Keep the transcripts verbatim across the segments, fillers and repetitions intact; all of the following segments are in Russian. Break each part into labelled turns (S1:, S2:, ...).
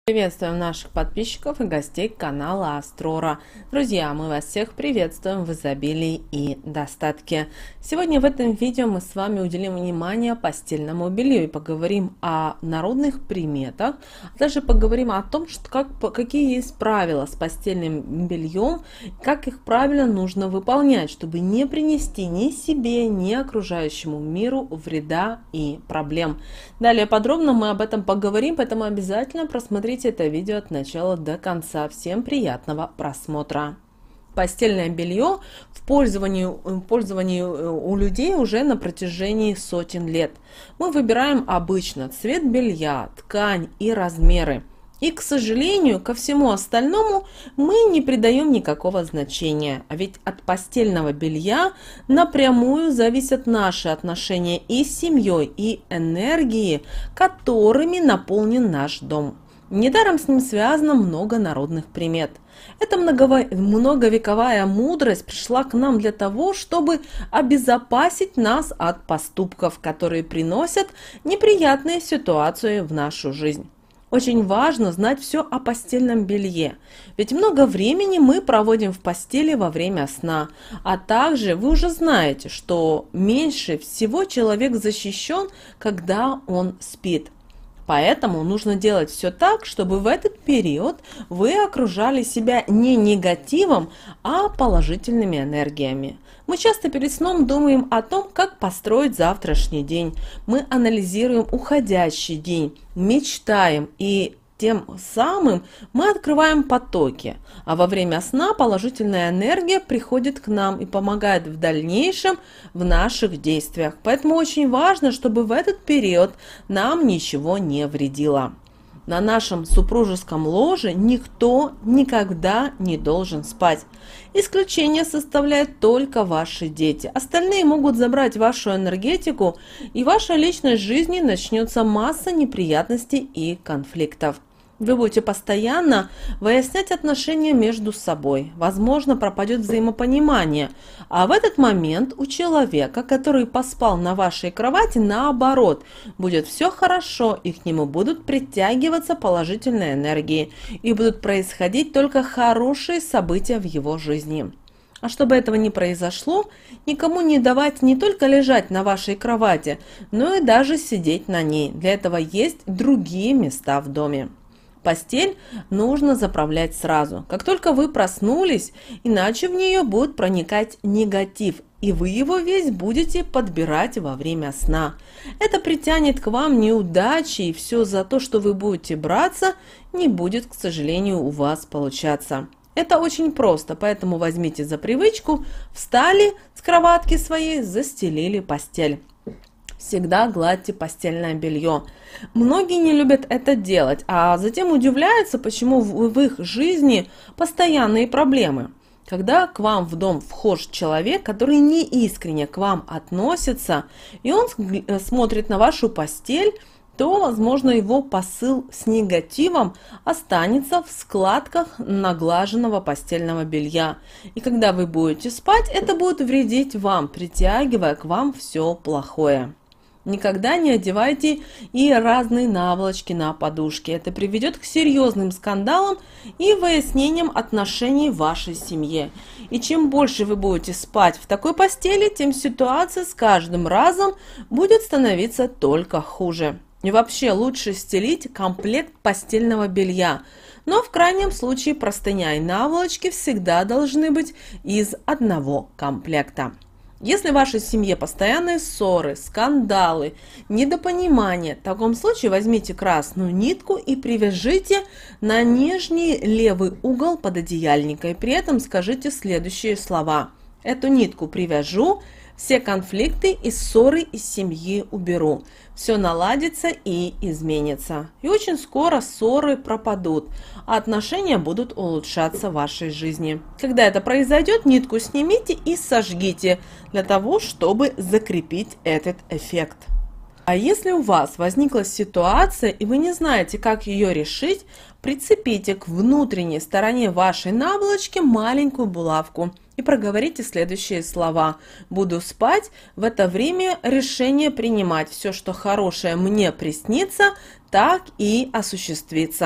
S1: Приветствуем наших подписчиков и гостей канала Астрора. Друзья, мы вас всех приветствуем в изобилии и достатке. Сегодня в этом видео мы с вами уделим внимание постельному белью и поговорим о народных приметах, а также поговорим о том, что как, какие есть правила с постельным бельем, как их правильно нужно выполнять, чтобы не принести ни себе, ни окружающему миру вреда и проблем. Далее подробно мы об этом поговорим, поэтому обязательно просмотрите это видео от начала до конца. Всем приятного просмотра. Постельное белье в пользовании, в пользовании у людей уже на протяжении сотен лет. Мы выбираем обычно цвет белья, ткань и размеры. И, к сожалению, ко всему остальному мы не придаем никакого значения. А ведь от постельного белья напрямую зависят наши отношения и с семьей, и энергии, которыми наполнен наш дом. Недаром с ним связано много народных примет. Эта многовековая мудрость пришла к нам для того, чтобы обезопасить нас от поступков, которые приносят неприятные ситуации в нашу жизнь. Очень важно знать все о постельном белье, ведь много времени мы проводим в постели во время сна, а также вы уже знаете, что меньше всего человек защищен, когда он спит. Поэтому нужно делать все так, чтобы в этот период вы окружали себя не негативом, а положительными энергиями. Мы часто перед сном думаем о том, как построить завтрашний день. Мы анализируем уходящий день, мечтаем и тем самым мы открываем потоки, а во время сна положительная энергия приходит к нам и помогает в дальнейшем в наших действиях. Поэтому очень важно, чтобы в этот период нам ничего не вредило. На нашем супружеском ложе никто никогда не должен спать. Исключение составляют только ваши дети. Остальные могут забрать вашу энергетику, и в вашей личной жизни начнется масса неприятностей и конфликтов. Вы будете постоянно выяснять отношения между собой. Возможно, пропадет взаимопонимание. А в этот момент у человека, который поспал на вашей кровати, наоборот, будет все хорошо, и к нему будут притягиваться положительные энергии. И будут происходить только хорошие события в его жизни. А чтобы этого не произошло, никому не давать не только лежать на вашей кровати, но и даже сидеть на ней. Для этого есть другие места в доме. Постель нужно заправлять сразу, как только вы проснулись, иначе в нее будет проникать негатив, и вы его весь будете подбирать во время сна. Это притянет к вам неудачи, и все за то, что вы будете браться, не будет, к сожалению, у вас получаться. Это очень просто, поэтому возьмите за привычку, встали с кроватки своей, застелили постель. Всегда гладьте постельное белье. Многие не любят это делать, а затем удивляются, почему в их жизни постоянные проблемы. Когда к вам в дом вхож человек, который не искренне к вам относится, и он смотрит на вашу постель, то, возможно, его посыл с негативом останется в складках наглаженного постельного белья. И когда вы будете спать, это будет вредить вам, притягивая к вам все плохое. Никогда не одевайте и разные наволочки на подушке. Это приведет к серьезным скандалам и выяснениям отношений в вашей семье. И чем больше вы будете спать в такой постели, тем ситуация с каждым разом будет становиться только хуже. И вообще лучше стелить комплект постельного белья. Но в крайнем случае простыня и наволочки всегда должны быть из одного комплекта. Если в вашей семье постоянные ссоры, скандалы, недопонимания, в таком случае возьмите красную нитку и привяжите на нижний левый угол пододеяльника. И при этом скажите следующие слова. Эту нитку привяжу, все конфликты и ссоры из семьи уберу. Все наладится и изменится. И очень скоро ссоры пропадут, а отношения будут улучшаться в вашей жизни. Когда это произойдет, нитку снимите и сожгите, для того, чтобы закрепить этот эффект. А если у вас возникла ситуация, и вы не знаете, как ее решить, прицепите к внутренней стороне вашей наволочки маленькую булавку и проговорите следующие слова. Буду спать, в это время решение принимать. Все, что хорошее мне приснится, так и осуществится.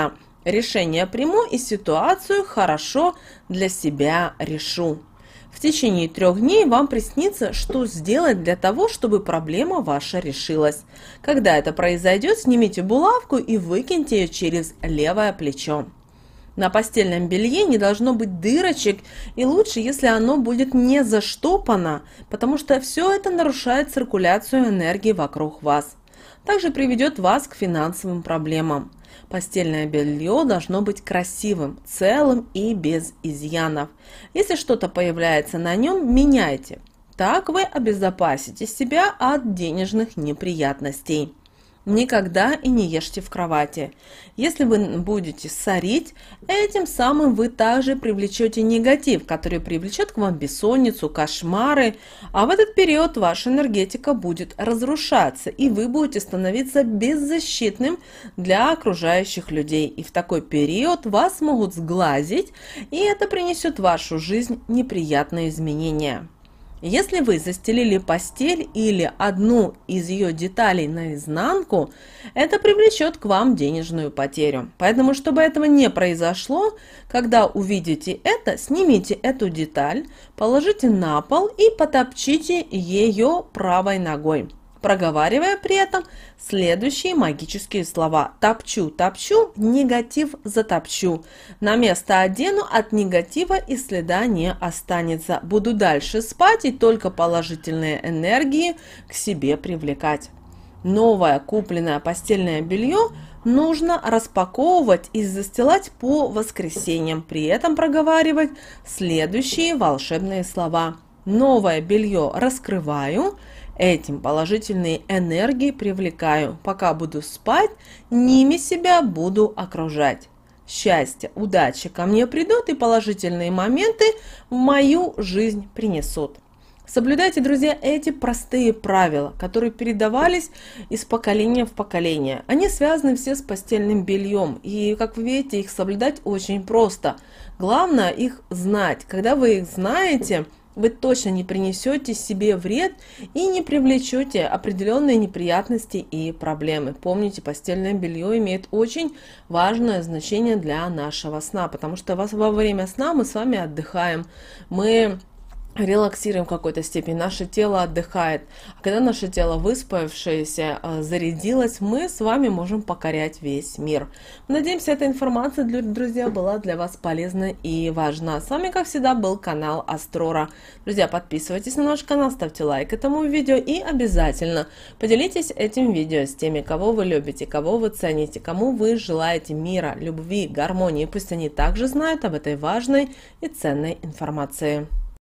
S1: Решение приму и ситуацию хорошо для себя решу. В течение трех дней вам приснится, что сделать для того, чтобы проблема ваша решилась. Когда это произойдет, снимите булавку и выкиньте ее через левое плечо. На постельном белье не должно быть дырочек, и лучше, если оно будет не заштопано, потому что все это нарушает циркуляцию энергии вокруг вас. Также приведет вас к финансовым проблемам. Постельное белье должно быть красивым, целым и без изъянов. Если что-то появляется на нем, меняйте. Так вы обезопасите себя от денежных неприятностей. Никогда и не ешьте в кровати. Если вы будете ссорить, этим самым вы также привлечете негатив, который привлечет к вам бессонницу, кошмары, а в этот период ваша энергетика будет разрушаться, и вы будете становиться беззащитным для окружающих людей. И в такой период вас могут сглазить, и это принесет в вашу жизнь неприятные изменения. Если вы застелили постель или одну из ее деталей наизнанку, это привлечет к вам денежную потерю. Поэтому, чтобы этого не произошло, когда увидите это, снимите эту деталь, положите на пол и потопчите ее правой ногой, проговаривая при этом следующие магические слова. Топчу, топчу, негатив затопчу. На место одену, от негатива и следа не останется. Буду дальше спать и только положительные энергии к себе привлекать. Новое купленное постельное белье нужно распаковывать и застилать по воскресеньям. При этом проговаривать следующие волшебные слова. Новое белье раскрываю. Этим положительные энергии привлекаю. Пока буду спать, ними себя буду окружать. Счастье, удача ко мне придут, и положительные моменты в мою жизнь принесут. Соблюдайте, друзья, эти простые правила, которые передавались из поколения в поколение. Они связаны все с постельным бельем, и, как вы видите, их соблюдать очень просто. Главное их знать. Когда вы их знаете, вы точно не принесете себе вред и не привлечете определенные неприятности и проблемы. Помните, постельное белье имеет очень важное значение для нашего сна, потому что во время сна мы с вами отдыхаем, мы релаксируем в какой-то степени, наше тело отдыхает. А когда наше тело выспавшееся, зарядилось, мы с вами можем покорять весь мир. Надеемся, эта информация, друзья, была для вас полезна и важна. С вами, как всегда, был канал Астрора. Друзья, подписывайтесь на наш канал, ставьте лайк этому видео и обязательно поделитесь этим видео с теми, кого вы любите, кого вы цените, кому вы желаете мира, любви, гармонии. Пусть они также знают об этой важной и ценной информации.